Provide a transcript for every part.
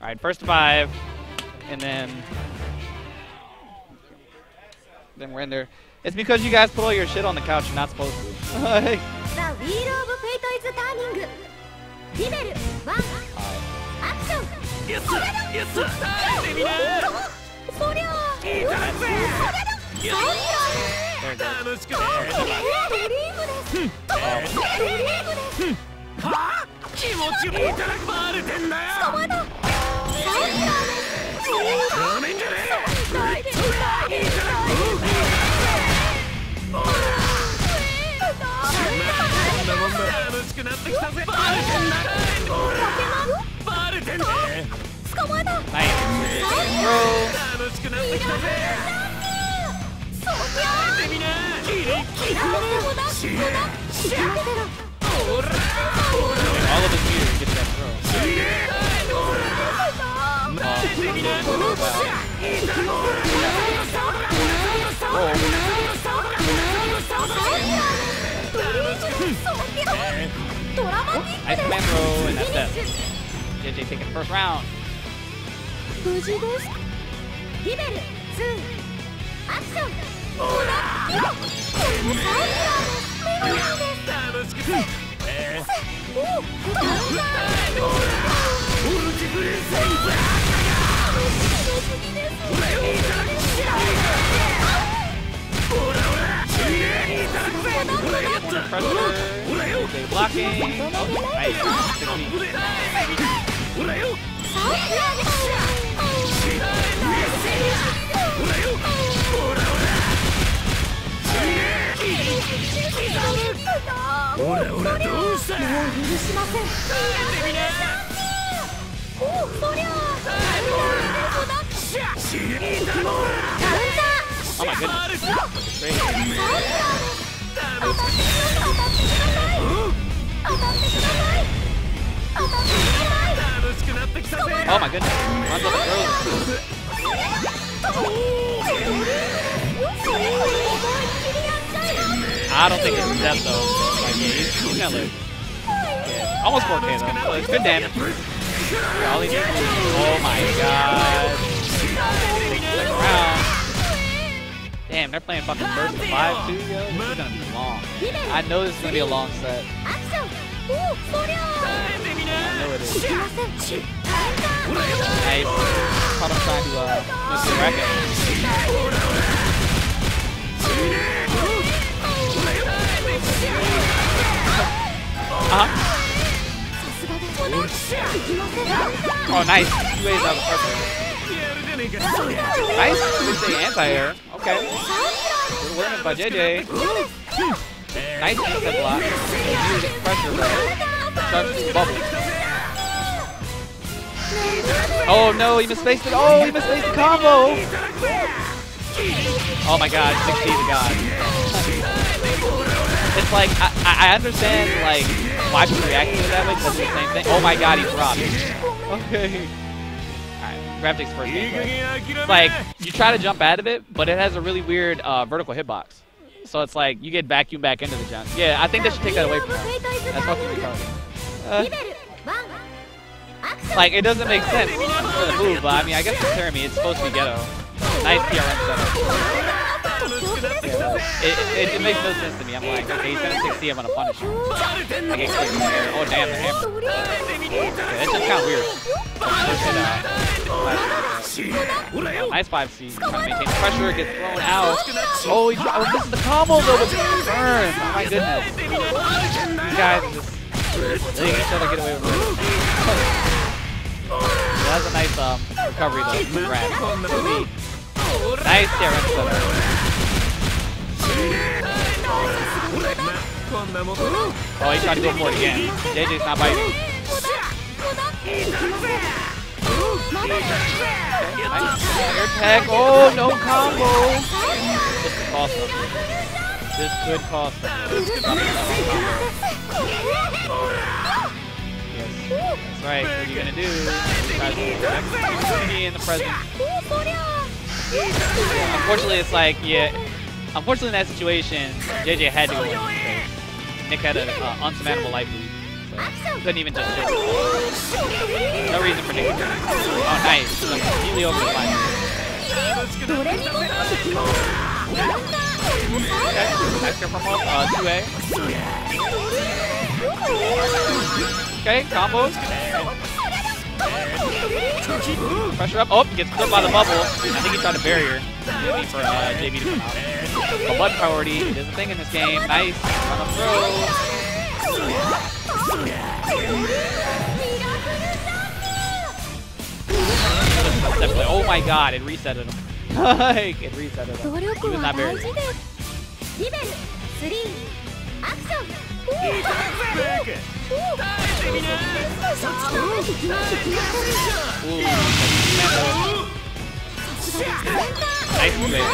Alright, first to 5, and then we're in there. It's because you guys put all your shit on the couch. You're not supposed to. Like, The wheel of fate is turning. Level 1. Action. Yes, sir. Yes, sir. all of his gear to get that throw. Nice command throw, and that's that. JJ taking the first round. Level 2. Action. Pressure, blocking. Oh, nice. Oh my goodness. Great. Oh my goodness. Runs up and throws. I don't think it's death though. Like, yeah, he's gonna live. Yeah, almost 4K though. So it's good damage. All he needs is, oh my god. Second round. Damn, they're playing fucking first to 5 too, yo. This is gonna be long. I know this is gonna be a long set. I know it is. Nice. Caught him trying to miss the bracket. Oh, nice. 2 ways out of pressure. Nice. 2 anti-air. Okay. Good awareness by JJ. Nice instant block. Pressure, bro. Starts to bubble. Oh no, he misspaced it. Oh, he misspaced the combo. Oh my god, 6D to God. It's like, I understand like why people react to it that way, because it's the same thing. Oh my god, he dropped. Okay. Alright, grab takes first game. It's like, you try to jump out of it, but it has a really weird vertical hitbox. So it's like, you get vacuumed back into the jump. Yeah, I think they should take that away from him. That's fucking retarded. Like, it doesn't make sense for the move, but I mean, I guess it's Terumi. It's supposed to be ghetto. Nice PRM setup. It makes no sense to me. I'm like, okay, he's gonna 60, I'm gonna punish him. I get clicked in the air. Oh, damn, the hammer. Okay, that's just kind of weird. Nice 5C. Trying to maintain the pressure, gets thrown out. Oh, he this is the combo though, but burn. Oh my goodness. You guys are just letting each other get away with it. That's a nice recovery though. Congrats. Nice DRM setup. Oh, he tried to go for it again. JJ's not biting. Nice air tag. Oh, no combo. This could cost him. This could cost him. Yes, that's right. What are you gonna do? Try to opportunity in the present. Unfortunately, it's like, yeah. Unfortunately, in that situation, JJ had to go in space. Nick had an unsurmountable life lead, so couldn't even just chill. No no reason for Nick. Oh, nice. Immediately over the line. Okay, nice from 2A. Okay, combos. Pressure up. Oh, gets clipped by the bubble. I think he tried a barrier. Maybe for JB to come out. But blood priority is a thing in this game. Nice. On the throw. Oh my god, it resetted him. Like, it resetted him. He was not buried. Nice play.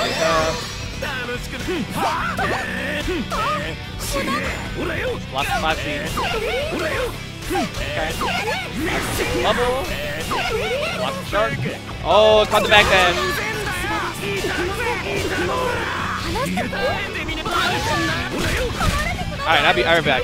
Lots of classy. Okay. Bubble. Lots of shark. Oh, caught the back then. Alright, I'll be right back.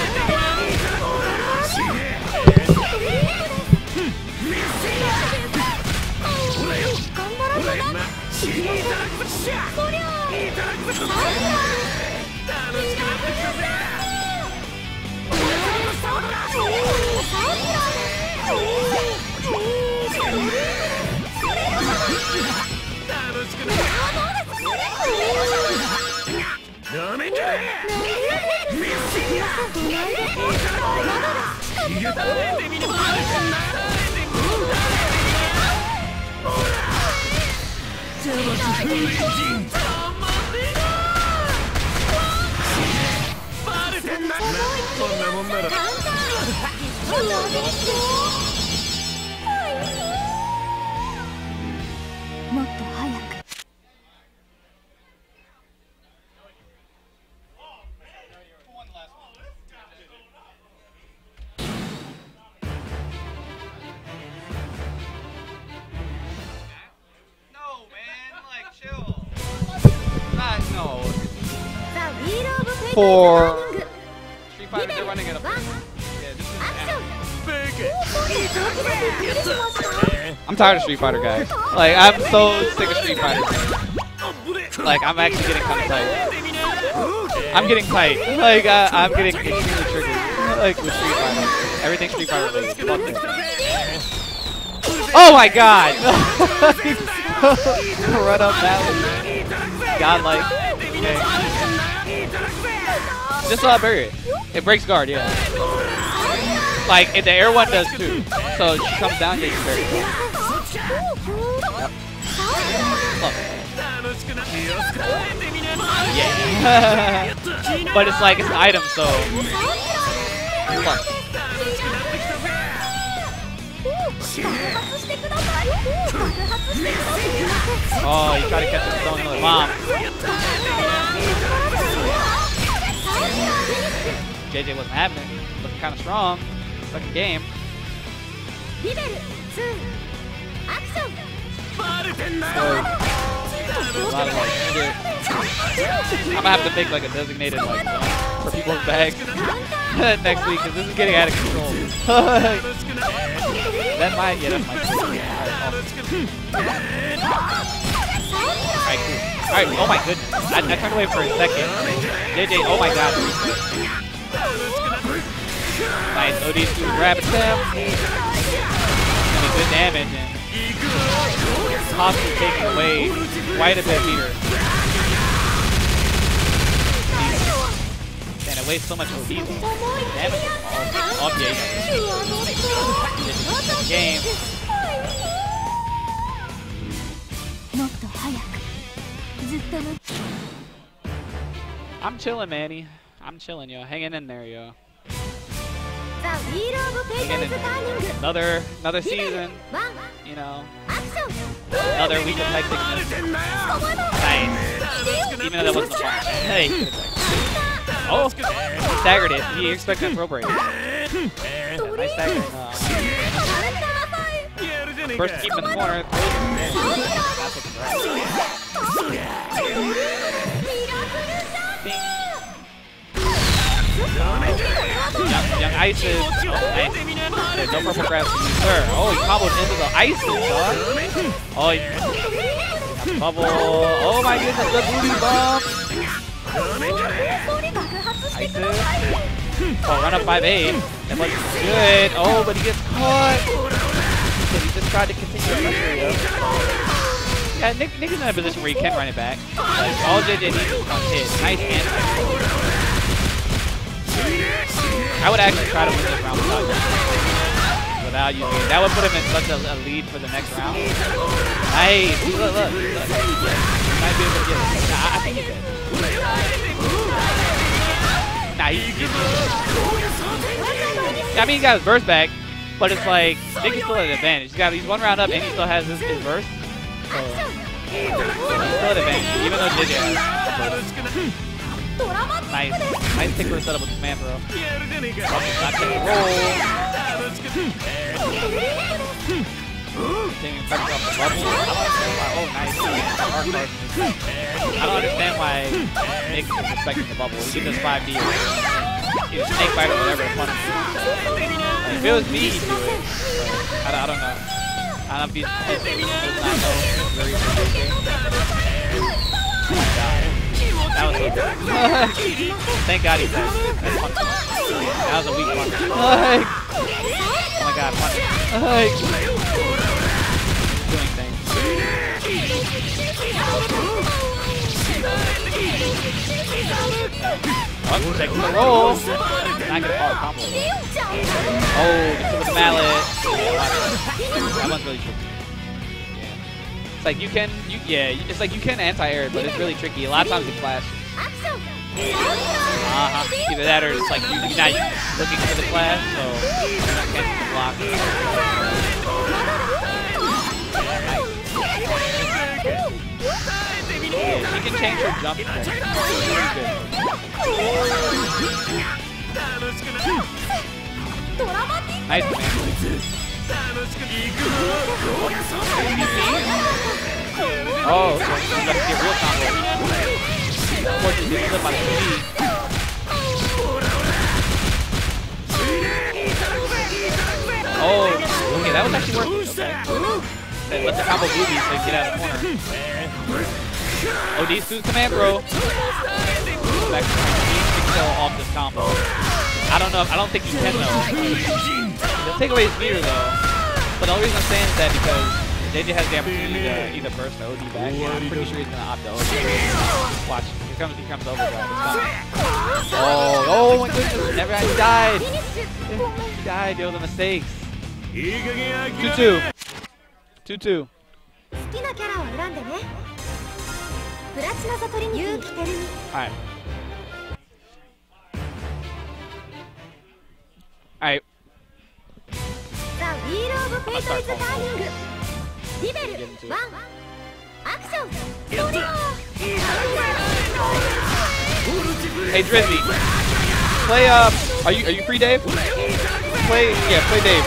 For Street Fighter, they're running it up. Yeah, this is I'm tired of Street Fighter, guys. Like, I'm so sick of Street Fighter. Like, I'm actually getting kind of tight. I'm getting tight. Like, I'm getting extremely triggered. Like, with Street Fighter. Everything Street Fighter related. Fuck it. Oh my god! Run up that one. Godlike. Okay. Just bury it. It breaks guard, yeah. Like, if the air one does too. So she comes down, yeah, you bury it. Yep. Look. Yeah. But it's like, it's an item, so. Look. Oh, you try to catch him throwing another bomb. JJ wasn't having it. Looking kind of strong. Second game. A lot of shit. I'm gonna have to make like a designated like for people's bags next week because this is getting out of control. That might get up my Alright, cool. Alright, oh my goodness. I turned away for a second. JJ, oh my god. Nice, OD2 grab attempt. Gonna be good damage and possibly taking away quite a bit of meter. And it wastes so much OD. Damage off the game. I'm chilling, Manny. I'm chilling, yo. Hanging in there, yo. Hanging in there. Another season. You know. Another week of type thickness. Nice. Even though that wasn't fun. Hey. Oh, he staggered it. He expected a throw break. Yeah, nice staggering. First to keep him in the corner. Young Isis. Oh, nice. There's no purple grass for you, sir. Oh, he comboed into the Isis, dog. Oh, he bubble. Oh my goodness, the booty bomb. Isis. Oh, run up 5-8. That was good. Oh, but he gets caught. So he just tried to continue the pressure, yo. Yeah, Nick is in a position where he can run it back. All JJ needs is one hit. Nice answer. I would actually try to win this round without using it. That would put him in such a lead for the next round. Nice. Look. He might be able to get it. Nah, I think he could. Nah, I mean, he got his burst back, but it's like, Nick is still at an advantage. He's one round up and he still has his burst. So, he's still at advantage, even though JJ has burst. Nice tickler setup with command throw. Not taking roll. Taking pressure off the bubble. Oh, nice. I don't understand why Nick is respecting the bubble. He does 5D. He's snake bite or whatever. It's fun. Like, if it was me, he'd do it. But I don't know. I don't know if he's does not know where he's going. Oh my god. That was so good. Thank God he's dead. That was a weak one. Oh my god, punch. Doing things. Oh, taking the roll. Not gonna follow combo. Oh, gets him with the mallet. That one's really tricky. It's like it's like you can anti-air it, but it's really tricky. A lot of times it flashes. Either that or it's like you're not looking for the flash, so you can't block. Yeah, she can change her jump. Nice. Oh, so you got to get real combo. Of course, you get flip on the speed. Oh, okay, that was actually working. Okay. Let the combo boobies so get out of the corner. Oh, these two command throw. Back to kill off this combo. I don't know. I don't think you can though. They'll take away his meter though. But the only reason I'm saying is that because JJ has the opportunity to either burst or OD back. Yeah, I'm pretty sure he's gonna opt to OD. Watch. Here comes overdrive. It's coming. Oh my goodness. Never he died. He died. Yo, the mistakes. 2-2. 2-2. Alright. Alright. Hey Drizzy, play are you free, Dave? Play Dave.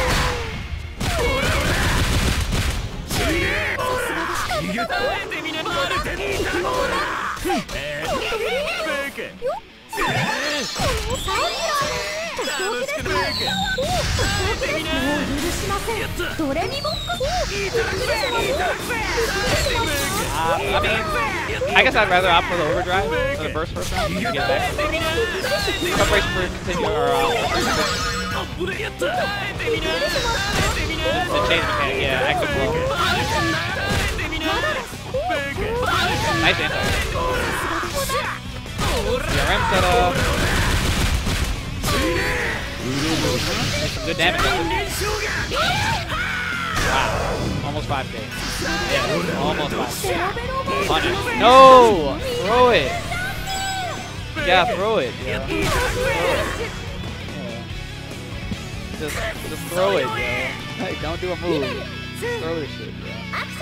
I mean, I guess I'd rather opt for the overdrive or the burst first round to get back. Preparation for continue or the change mechanic, yeah, active blow. Nice anti. CRM setup. Make some good damage. Wow. Almost 5K. Yeah, almost 5K. Punish. No! Throw it. Yeah, throw it. Yeah. Just throw it, yo. Hey, don't do a move. Just throw this shit, yo.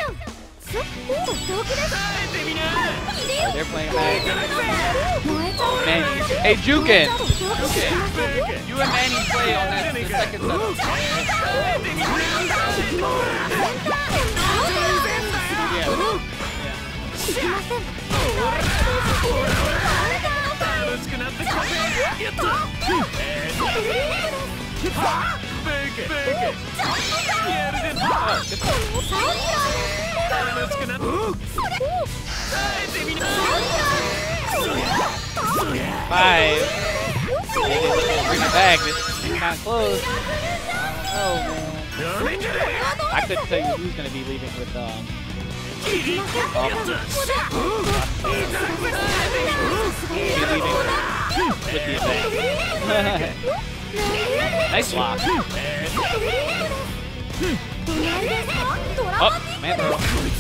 Oh, they're playing back. Manny. Hey, Jukin! You and Manny play on that the second setup. Yeah. Five. Maybe let's bring it back. This is kind of close. I don't know, man. I couldn't tell you who's going to be leaving with, leaving with the event. Nice block. Oh, man throw.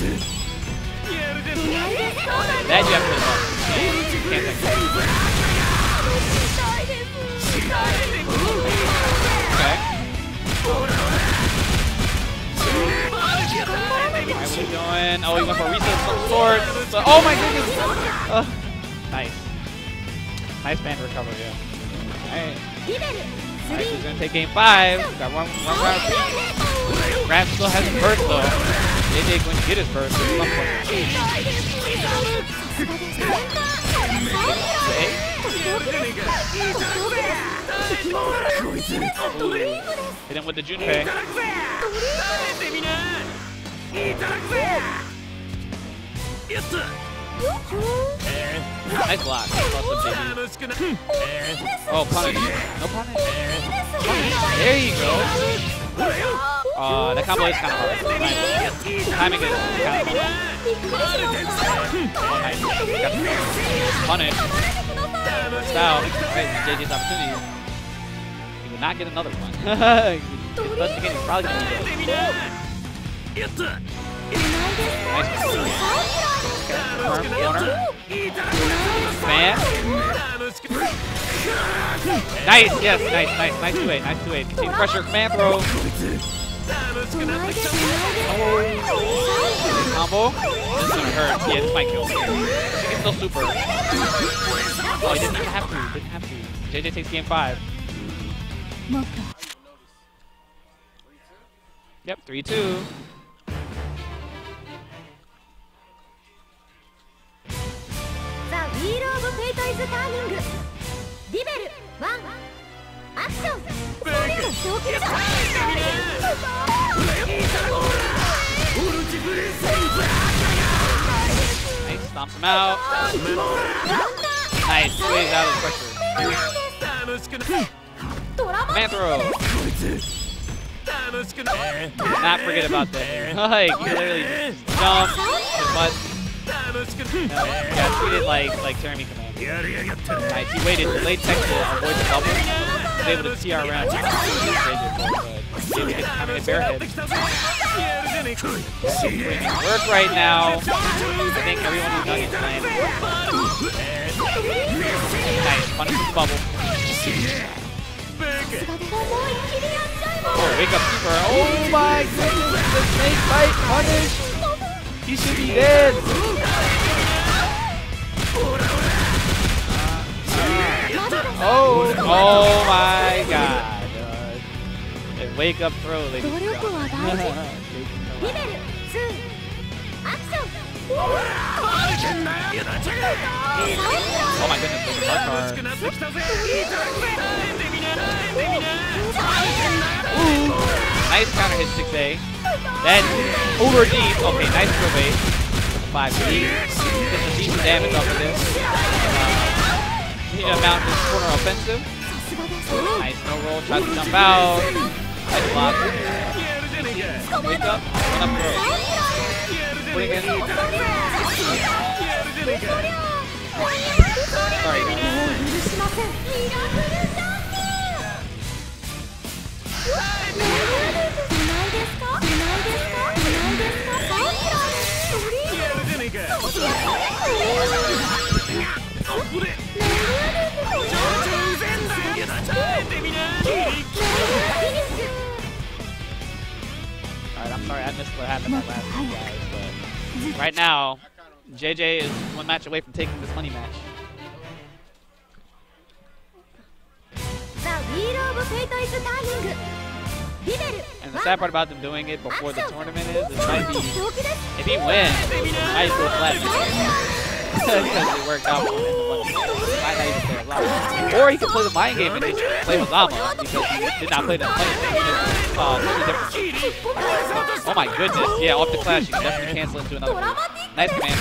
That you have to put him up. Can't take it. Okay. Alright, what are we doing? Oh, he went for a reset of some sort. So, oh my goodness! Nice. Nice man recovery, yeah. Alright. Alright, who's gonna take game 5? Got one round. Grant still has his burst though. JJ going to get his burst at some point. Hit him with the Junpei. Nice block. Oh, punish. No punish. There you go. That combo is kind of hard. Nice. Timing is kind of nice. Punish. Style. Alright, JJ's opportunity. He will not get another one. Plus, again, he's probably going to be dead. Nice. Corner. Man. Nice, yes, nice 2-8, nice 2-8. Continue pressure, command throw. Combo. This is gonna hurt. Yeah, this might kill. He can still super. Oh, he didn't even have to. JJ takes game 5. Yep, 3-2. Nice, stomps him out. Nice, squeeze out of the pressure. Man throw. Not forget about that. Like, he literally just jumped his butt. Yeah, treated like Jeremy command. Nice, he waited, delayed tech to avoid the bubble. He was able to TR around. Maybe having a bear head. Work right now. I think everyone who's Nuggets playing. Nice, punish the bubble. Oh, wake up super. Oh my goodness, the snake bite punish. He should be dead. Oh my god. Wake up throw, ladies and gentlemen. Oh my goodness, there's a hard card. Ooh, nice counter hit 6A. Then over deep. Okay, nice throw bait. 5D. Gets some decent damage off of this. Continue to mount this corner offensive. Nice no roll, tries to jump out. Nice block. Wake up, one up throw. Putting in. Sorry, guys. Alright, I'm sorry I missed what happened that last week, guys, but right now, JJ is one match away from taking this money match. And the sad part about them doing it before the tournament is, it might be, if he wins, it might go flat. Because it worked out for him in the money. Might not even stay alive. Or he could play the mind game and just play Hazama because he did not play that money game. Oh my goodness. Yeah, off the clash, you can definitely cancel into another move. Nice command.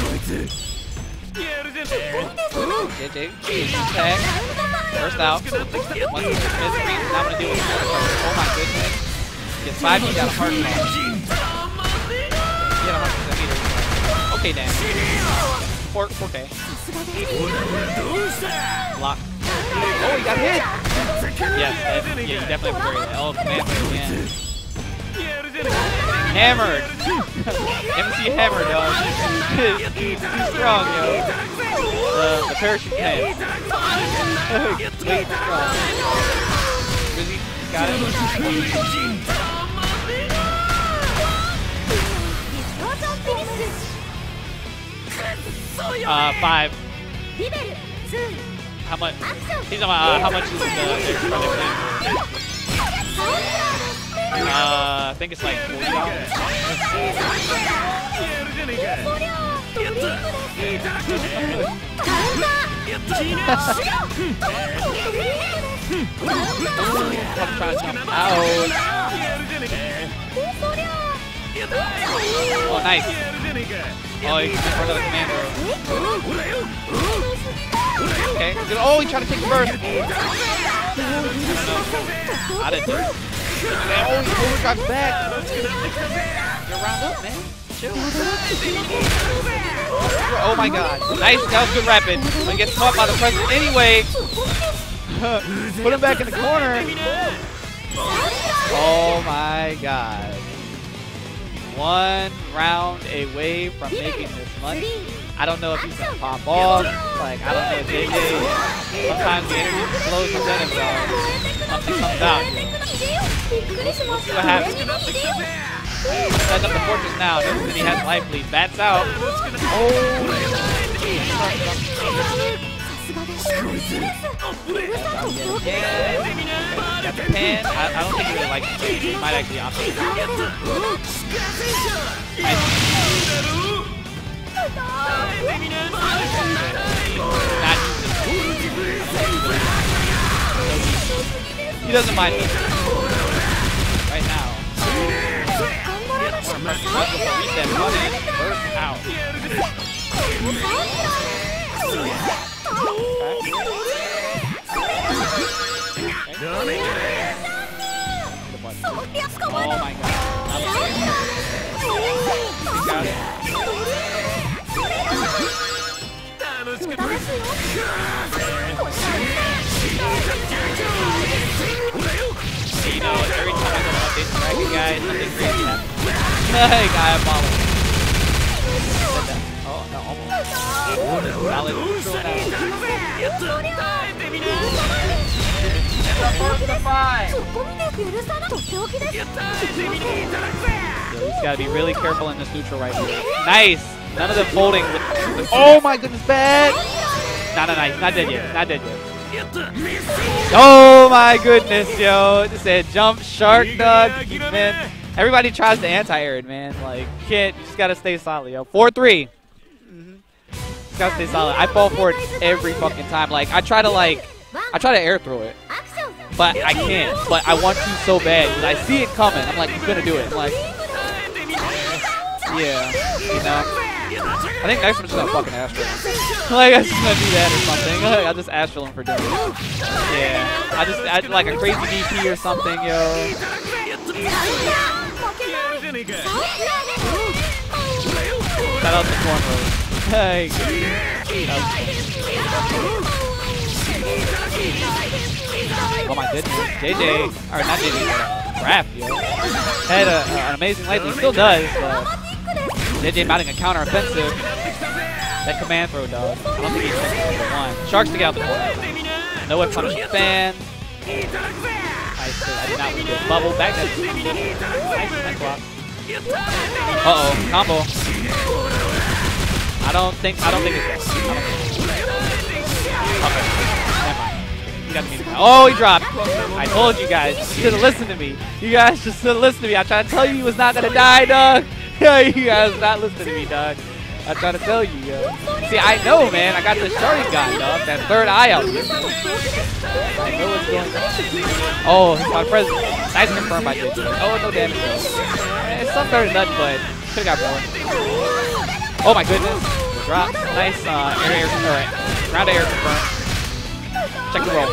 JJ, tag. First out. Once it's mid-screen, now I'm going to deal with it. Oh my goodness. Gets 5, he got a hard call. He had 100% meter. Okay, then. 4K. Block. Oh, he got hit! Yes, yeah, you definitely have to carry that. Oh, command again. Hammered! MC hammered, dog. He's too strong, yo. The parachute can. Way too strong. Really? Got it? 5. How much? He's how much is the extra I think it's like $40. I'm trying to jump out. Oh, nice. Oh, he's going for another commander. Okay. Oh, he tried to take the burst. I didn't do it. Oh, he overdrives back. You're round up, man. Chill. Oh my god. Nice. That was good rapid. But he gets caught by the president anyway. Put him back in the corner. Oh my god. 1 round away from making this money. I don't know if he's gonna pop off. Like, I don't know if JJ. Sometimes the energy flows within him, though. Something comes out. Let's see what happens. Setting up the fortress now. Notice that he has life lead. Bats out. Oh. Got the pan. I don't think he really likes it. He might actually opt it. He doesn't mind me. Right now. Reset button. Burst out. Oh my god. Got it. You know, every time I go to update the Dragon guys, something crazy happens. Hey, guy, Apollo. Oh, no, almost. Solid neutral now. He's got to be really careful in this neutral right here. Nice! None of them folding. Oh my goodness, bad! No, he's not dead yet. He's not dead yet. Oh my goodness, yo. It said jump shark, dog. Man, everybody tries to anti-air it, man. Like, you just gotta stay solid, yo. 4-3. Just gotta stay solid. I fall for it every fucking time. Like, I try to air throw it. But I can't. But I want to so bad. Because I see it coming. I'm like, he's gonna do it. I'm like, yeah, you know. I think next I'm just gonna fucking Astral him. Like, I'm just gonna do that or something. I'll just Astral him for doing it. Yeah. I like a crazy DP or something, yo. Shout out to Cornrows. Hey. Oh my goodness. JJ, or not JJ, Raph, yo. Had an amazing light lead. Still does, but JJ mounting a counter offensive. That command throw, dog. I don't think he's one. Sharks to get out the corner. No way punishing fan. Nice. I did not want to get bubble back. Nice block. Uh-oh. Combo. I don't think it's this. Okay. Never mind. He got the meter. Oh, he dropped. I told you guys. You should have listened to me. You guys just should have listened to me. I tried to tell you he was not going to die, dog. You guys not listening to me, dog. I try to tell you, yo. See, I know, man. I got the Sharingan, dog. That third eye out here. I know what's going on. Oh, he's my president. Nice confirmed by JJ. Oh, no damage, though. It's some third nut, but could've got more. Oh, my goodness. Drop. Nice air confirm. Round of air confirm. Check the roll.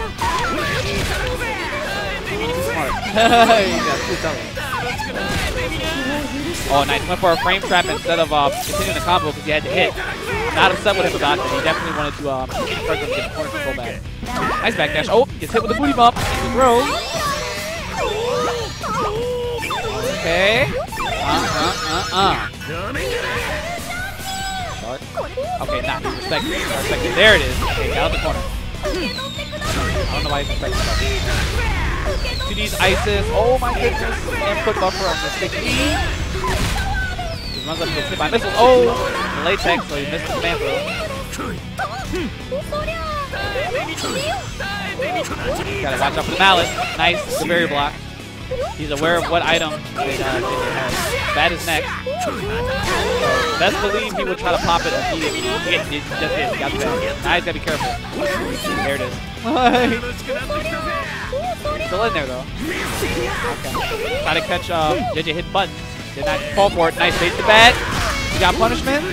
Smart. Oh, nice. Went for a frame trap instead of continuing the combo because he had to hit. I'm not upset with him about that. He definitely wanted to start to get the corner control back. Nice backdash. Oh, gets hit with the booty bump. Throw. Okay. Okay, nah, he's respected. Respected. There it is. Okay, got out the corner. I don't know why he's respected that. To these ISIS. Oh my goodness. Input buffer on the 60. He runs up to get hit by missiles. Oh! The latex, so he missed the command throw. Gotta watch out for the mallet. Nice. The barrier block. He's aware of what item JJ has. That is next. Best believe he would try to pop it immediately. He just hit. Got the bad. Now he's gotta be careful. There it is. Still in there though. Okay. Try to catch JJ hit buttons. Did not fall for it. Nice bait to bat. He got punishment.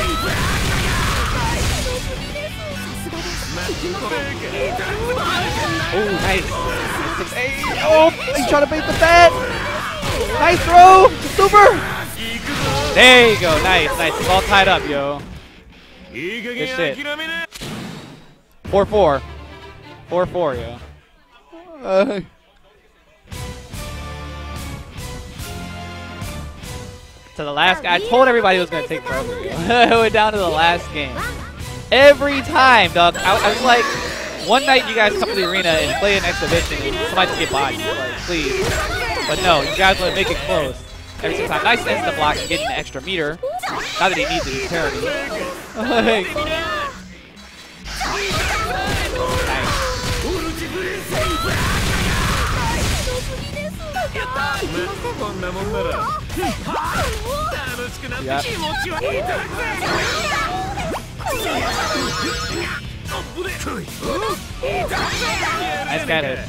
Oh, nice. 6-8. Oh, he's trying to bait the bat. Nice throw. Super. There you go. Nice, nice. It's all tied up, yo. Good shit. 4-4. 4-4, yo. To the last guy. I told everybody it was going to take forever, yo. It went down to the last game. Every time, dog. I was like, one night you guys come to the arena and play an exhibition and somebody just get bodied. Like, please. But no, you guys want to make it close. Every single time. Nice instant block and getting an extra meter. Not that he needs it, he's terrible. Nice. Yep. Nice cat hit.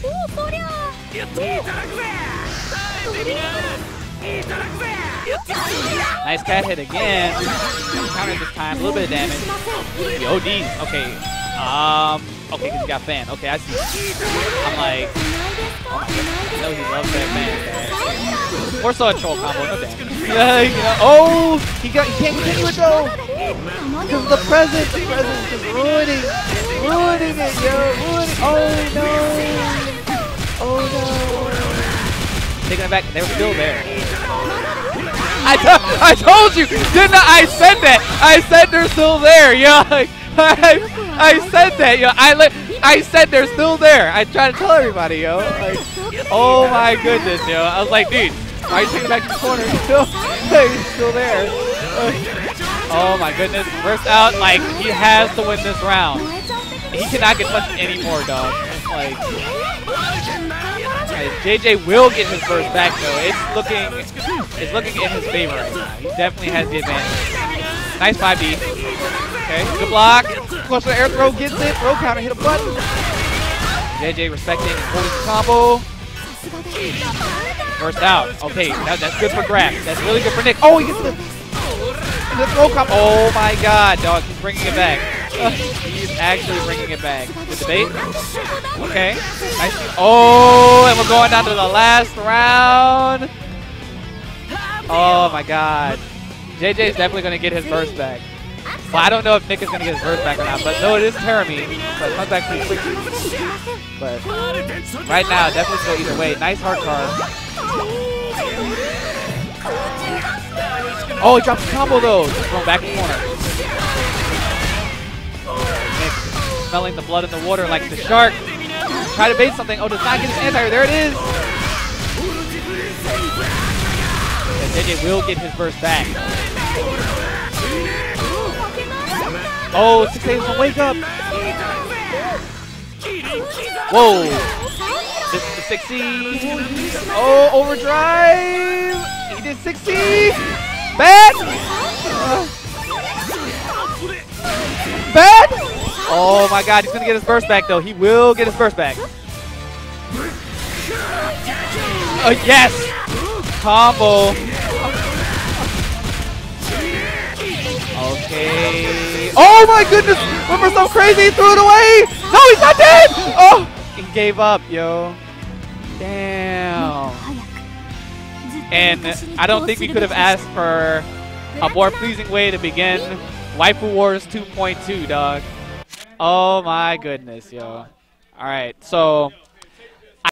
Nice cat hit again. Counter this time, a little bit of damage. The ODs. Okay. Okay, because he got fan. Okay, I see. I'm like, oh my goodness. I know he loves that fan. Or so a troll combo, no damage. Oh, he can't continue it though. Because the present is just ruining it, yo. Oh no. Oh no. Taking it back, they were still there. I told you, didn't I? I said that. I said they're still there, yo. I said that, yo. I said they're still there. I tried to tell everybody, yo. Like, oh my goodness, yo. I was like, dude, why are you taking it back to the corner? He's still there. Oh my goodness. First out, like, he has to win this round. He cannot get touched anymore, dog. Like, JJ will get his first back though. It's looking in his favor right now. He definitely has the advantage. Nice 5D. Okay, good block. Clutch the air throw, gets it. Throw counter, hit a button. JJ respecting and holding the combo. First out. Okay, that's good for Graf. That's really good for Nick. Oh, he gets the throw combo. Oh my god, dog. He's bringing it back. He's actually bringing it back. Good debate. Okay. Nice. Oh, and we're going down to the last round. Oh my god. JJ's definitely going to get his burst back. Well, I don't know if Nick is going to get his burst back or not, but no, it is Terami. But it comes back pretty quickly. But right now, definitely go either way. Nice hard card. Oh, he dropped the combo though. Just going back in the corner. Nick smelling the blood in the water like the shark. Try to bait something. Oh, does not get his anti-air. There it is. And JJ will get his burst back. Oh, 6-8 is gonna wake up. Whoa. This is the 60. Oh, overdrive. He did 60. Back. Oh my god, he's gonna get his burst back though. He will get his burst back. Yes! Combo. Okay. Oh my goodness! Went for so crazy, he threw it away! No, he's not dead! Oh! He gave up, yo. Damn. And I don't think we could have asked for a more pleasing way to begin Waifu Wars 2.2, dog. Oh my goodness, yo. Alright, so